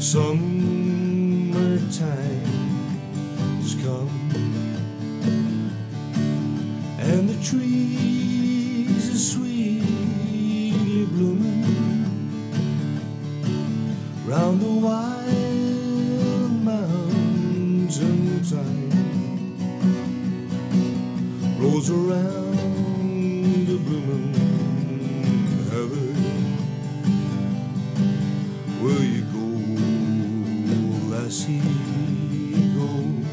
Summertime has come, and the trees are sweetly blooming round the wild mountain. Thyme rolls around the blooming heather. Will you go, lassie, go?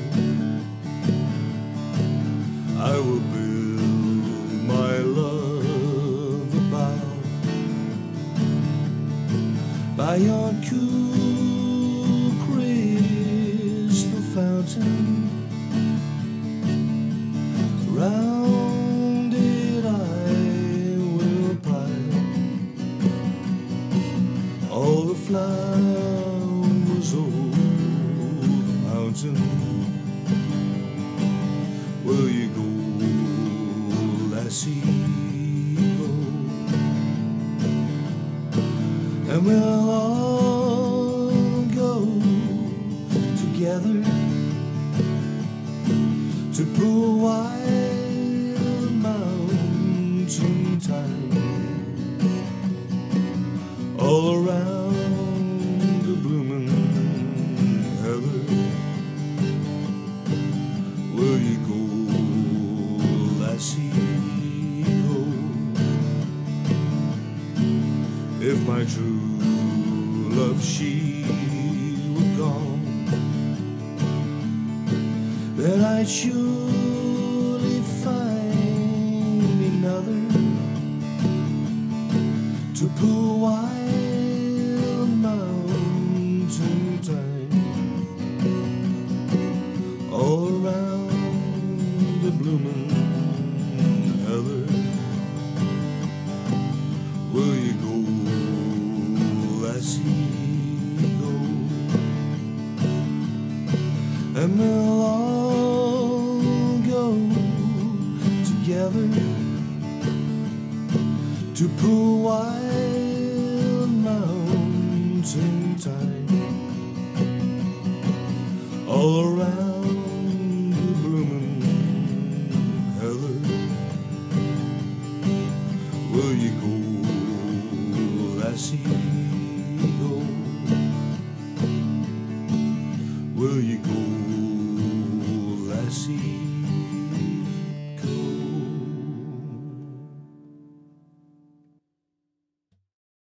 I will build my love about by yon cool crystal fountain. Round it I will pile all the flowers over the mountain. Will you go, lassie, go? And we'll all go together to pool wild mountain. Thyme all around the blooming heather. Will you go, lassie, go? If my true love she were gone, then I'd surely find another to pool wild mountain. Thyme all around the blooming heather. Will you go, lassie, go? And we'll all go together to pool wild mountain. Thyme all around the blooming heather. Will you go, lassie?